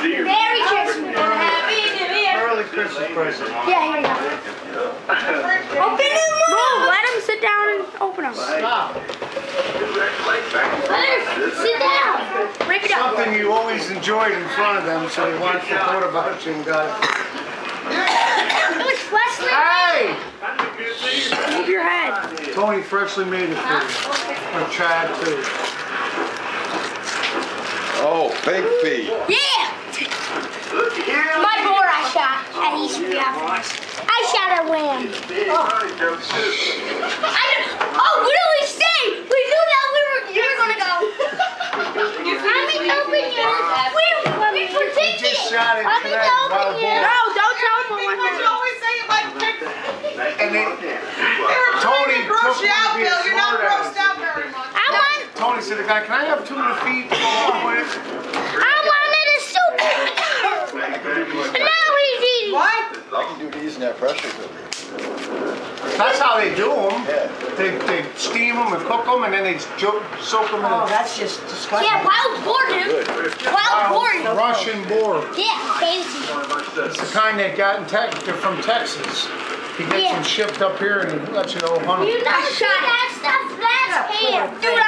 Merry Christmas. Happy New Year. Early Christmas present. Yeah, here you go. Open them. No, let him sit down and open them. Stop. Sit down. Rip it up. Something you always enjoyed in front of them, so they want to thought about you and got it. It was freshly made. Hey! Move your head. Tony freshly made it for you. Or Chad too. Oh, big feet. Yeah. My boar I shot at Easter Gathers. I shot a lamb. Oh, what did we say? We knew that you were gonna go. I'm in open here. We predicted. He just shot it I'm in today, open wild here. boar. No, don't tell him what What you always say about And then Tony took gross you one to out, be a Bill. You're not smart grossed ass. out very much. Tony said, "The guy, can I have 2 of the feet?" I wanted a soup. And now he's eating. What? I can do these in that pressure cooker. That's how they do them. Yeah. They steam them and cook them, and then they soak them in Oh, a that's just disgusting. Yeah, wild boar, dude. Wild boar. Russian boar. Yeah, fancy. It's the kind they got in Texas. They're from Texas. He gets Yeah. them shipped up here and he lets you go hunt them. You know that stuff, that's ham. Dude,